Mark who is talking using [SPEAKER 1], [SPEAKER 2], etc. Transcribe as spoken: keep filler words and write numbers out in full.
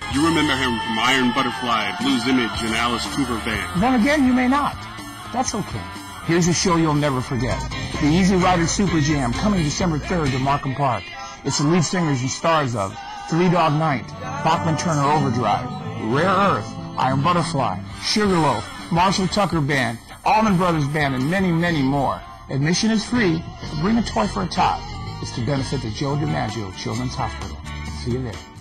[SPEAKER 1] You remember him from Iron Butterfly, Blues Image, and Alice Cooper Band.
[SPEAKER 2] Then again, you may not. That's okay. Here's a show you'll never forget. The Easy Rider Super Jam, coming December third to Markham Park. It's the lead singers and stars of Three Dog Night, Bachman Turner Overdrive, Rare Earth, Iron Butterfly, Sugarloaf, Marshall Tucker Band, Allman Brothers Band, and many, many more. Admission is free, but bring a toy for a tot. It's to benefit the Joe DiMaggio Children's Hospital. See you there.